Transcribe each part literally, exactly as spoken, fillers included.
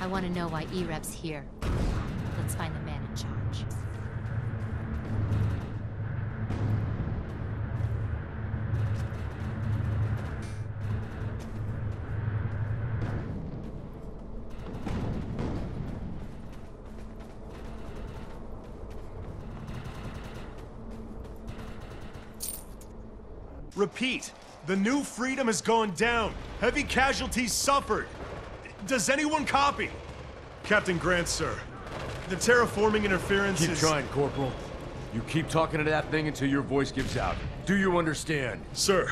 I want to know why E REP's here. Let's find the man in charge. Repeat, the New Freedom has gone down. Heavy casualties suffered. Does anyone copy? Captain Grant, sir. The terraforming interference Keep is... trying, Corporal. You keep talking to that thing until your voice gives out. Do you understand? Sir.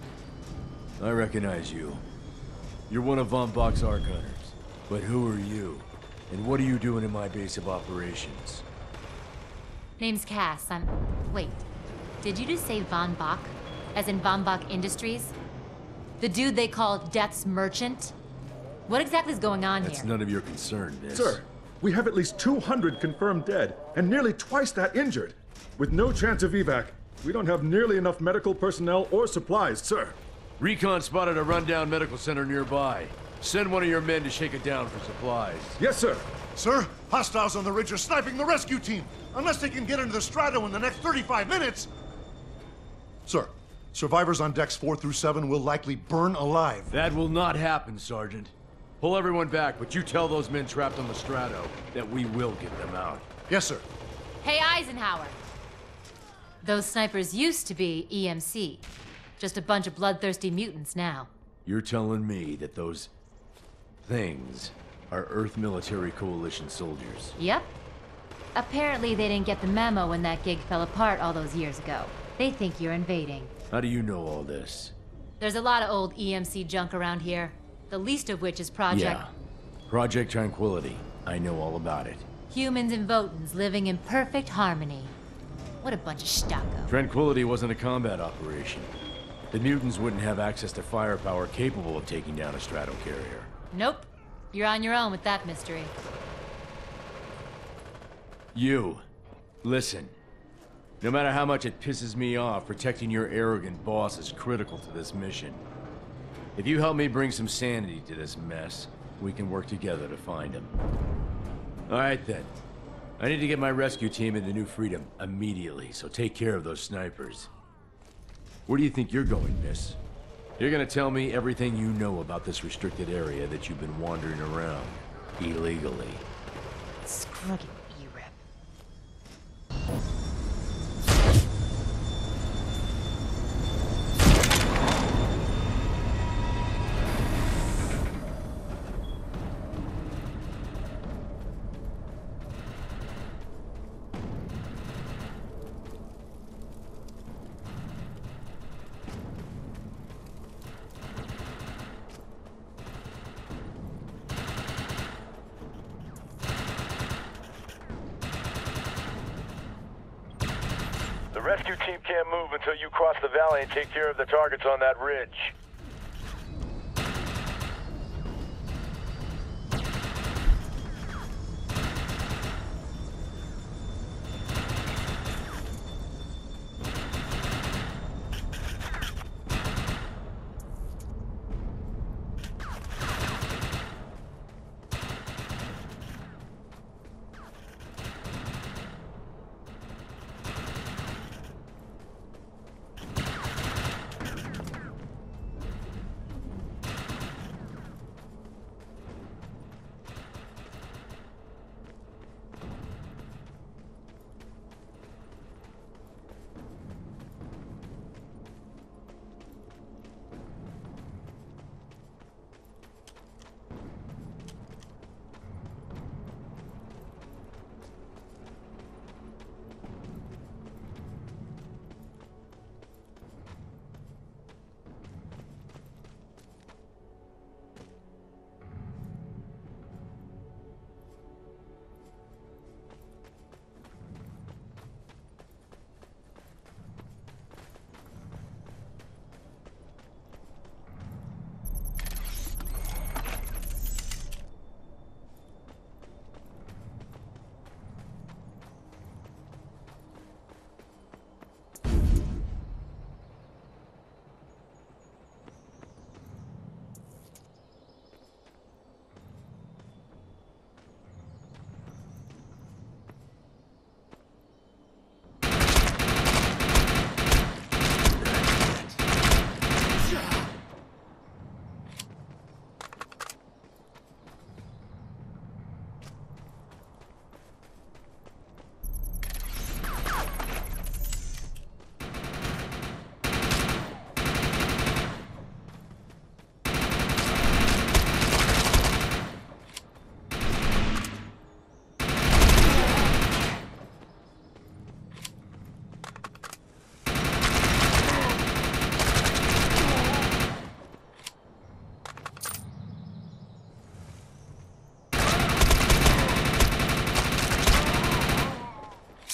I recognize you. You're one of Von Bach's Ark Hunters. But who are you? And what are you doing in my base of operations? Name's Cass. I'm... Wait. Did you just say Von Bach? As in Von Bach Industries? The dude they call Death's Merchant? What exactly is going on That's here? none of your concern, miss. Sir, we have at least two hundred confirmed dead, and nearly twice that injured. With no chance of evac, we don't have nearly enough medical personnel or supplies, sir. Recon spotted a rundown medical center nearby. Send one of your men to shake it down for supplies. Yes, sir. Sir, hostiles on the ridge are sniping the rescue team. Unless they can get into the Strato in the next thirty-five minutes. Sir, survivors on decks four through seven will likely burn alive. That will not happen, Sergeant. Pull everyone back, but you tell those men trapped on the Strato that we will get them out. Yes, sir. Hey, Eisenhower. Those snipers used to be E M C. Just a bunch of bloodthirsty mutants now. You're telling me that those things are Earth Military Coalition soldiers? Yep. Apparently they didn't get the memo when that gig fell apart all those years ago. They think you're invading. How do you know all this? There's a lot of old E M C junk around here. The least of which is Project... Yeah. Project Tranquility. I know all about it. Humans and Votans living in perfect harmony. What a bunch of stucco. Tranquility wasn't a combat operation. The mutants wouldn't have access to firepower capable of taking down a strato carrier. Nope. You're on your own with that mystery. You. Listen. No matter how much it pisses me off, protecting your arrogant boss is critical to this mission. If you help me bring some sanity to this mess, we can work together to find him. All right, then. I need to get my rescue team into New Freedom immediately, so take care of those snipers. Where do you think you're going, miss? You're gonna tell me everything you know about this restricted area that you've been wandering around illegally. Screw it, E REP. The rescue team can't move until you cross the valley and take care of the targets on that ridge.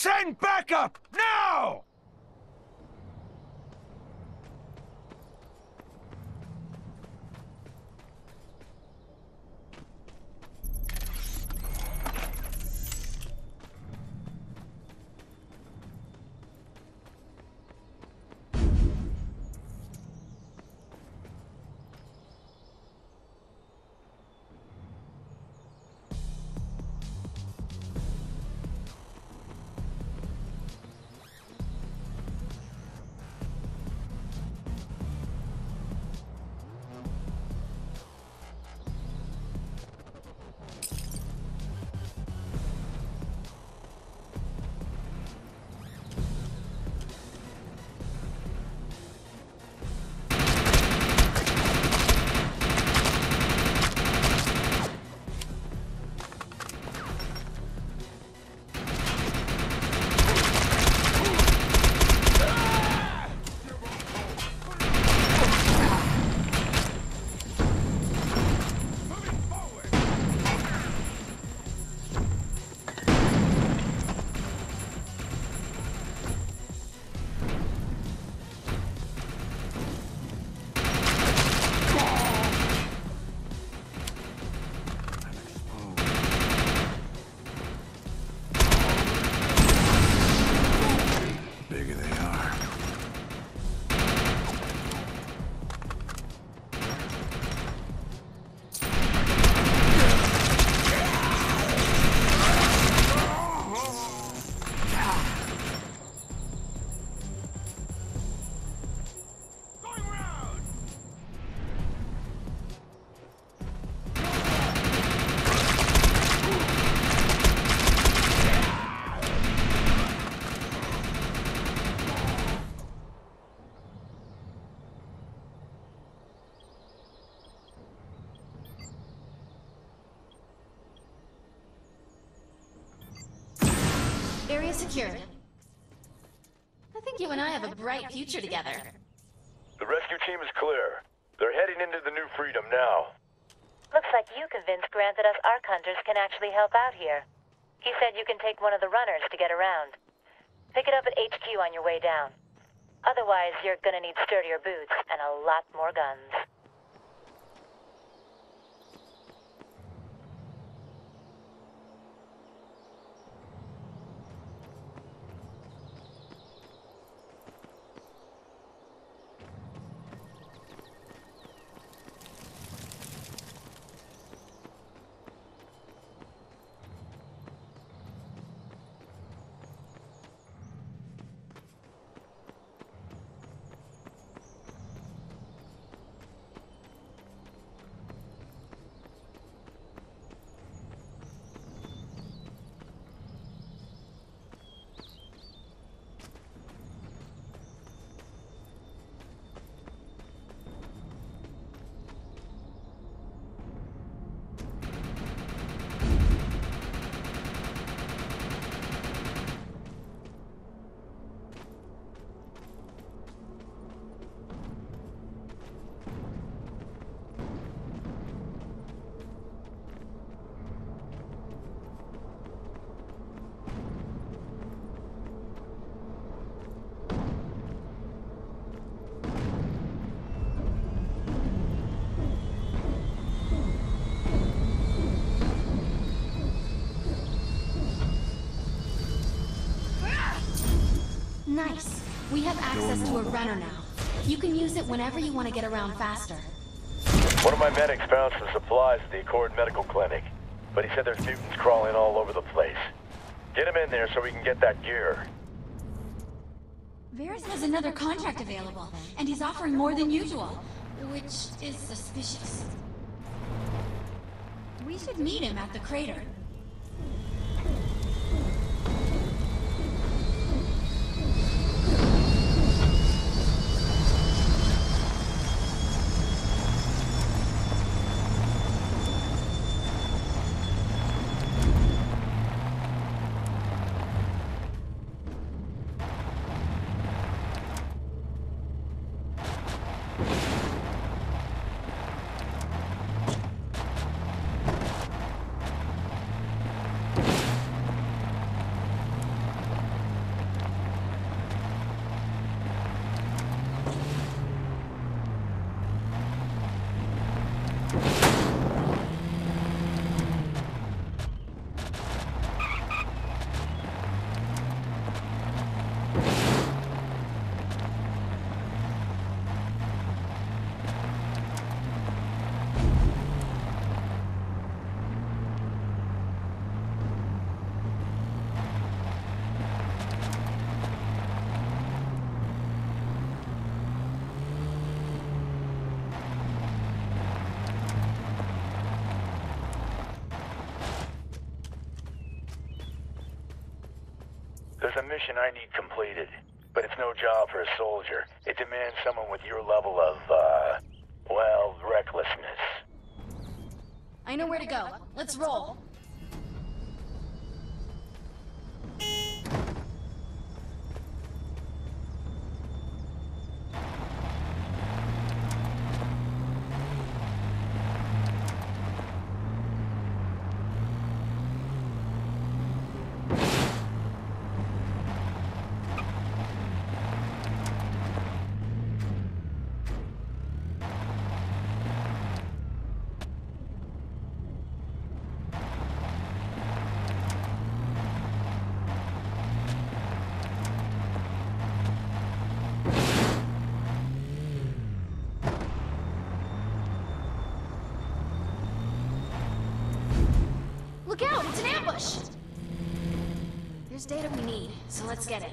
Send backup! Now! Area secured. I think you and I have a bright future together. The rescue team is clear. They're heading into the New Freedom now. Looks like you convinced Grant that us Ark Hunters can actually help out here. He said you can take one of the runners to get around. Pick it up at H Q on your way down. Otherwise, you're gonna need sturdier boots and a lot more guns. Nice. We have access to a runner now. You can use it whenever you want to get around faster. One of my medics found some supplies at the Accord Medical Clinic, but he said there's mutants crawling all over the place. Get him in there so we can get that gear. Varys has another contract available, and he's offering more than usual, which is suspicious. We should meet him at the crater. There's a mission I need completed, but it's no job for a soldier. It demands someone with your level of, uh, well, recklessness. I know where to go. Let's roll. Look out! It's an ambush! There's data we need, so let's get it.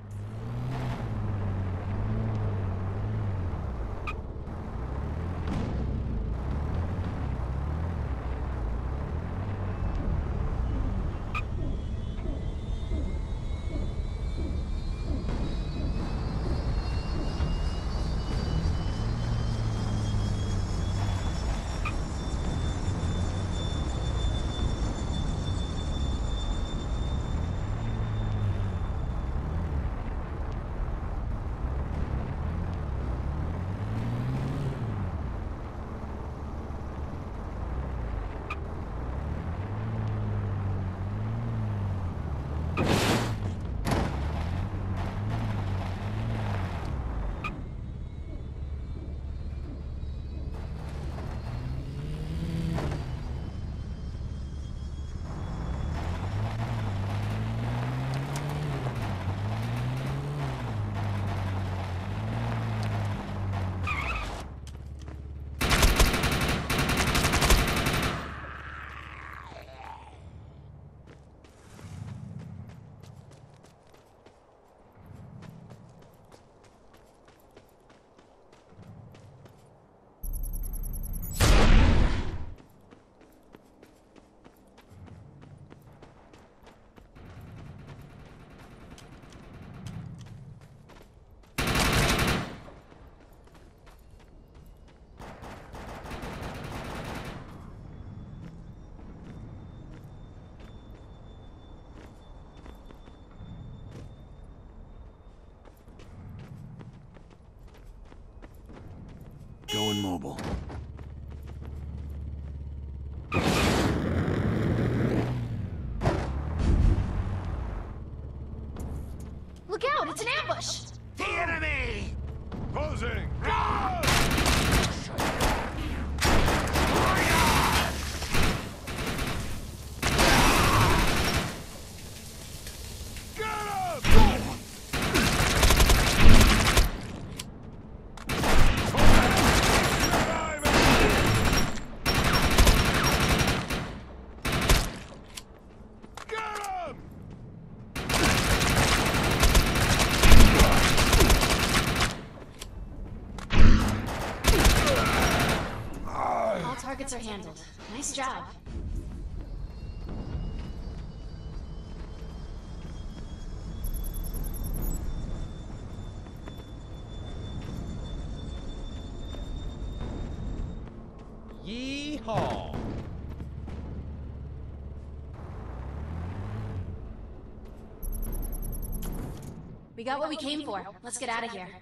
Going mobile. Look out! It's an ambush! The enemy! Closing! Targets are handled. Nice job. Yeehaw! We got what we came for. Let's get out of here.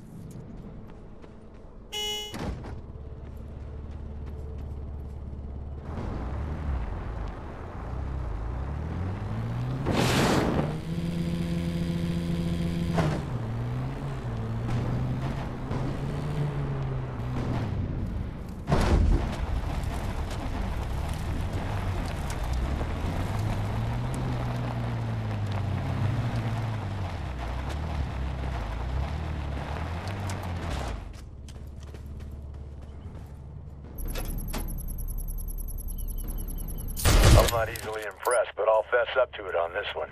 I'm not easily impressed, but I'll fess up to it on this one.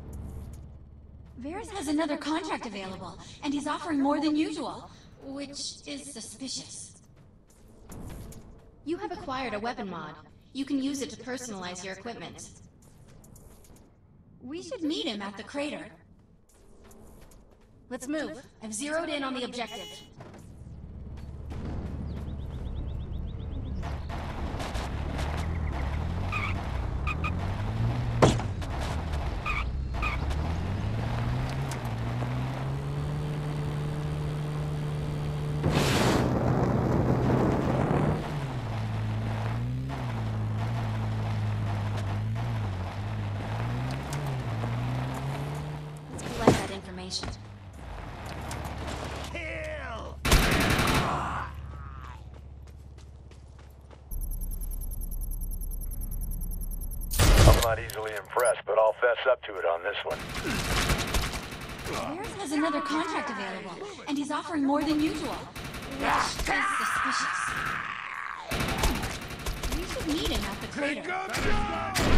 Varys has another contract available, and he's offering more than usual, which is suspicious. You have acquired a weapon mod. You can use it to personalize your equipment. We should meet him at the crater. Let's move. I've zeroed in on the objective. Information. Kill! I'm not easily impressed, but I'll fess up to it on this one. Rares has another contract available, and he's offering more than usual, which is suspicious. We should meet him at the crater.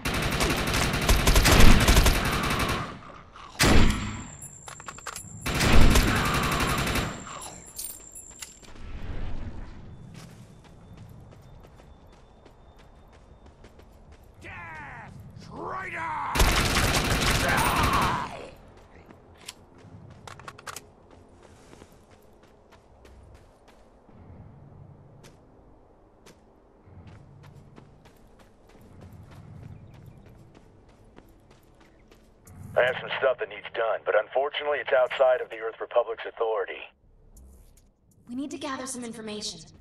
I have some stuff that needs done, but unfortunately it's outside of the Earth Republic's authority. We need to gather some information.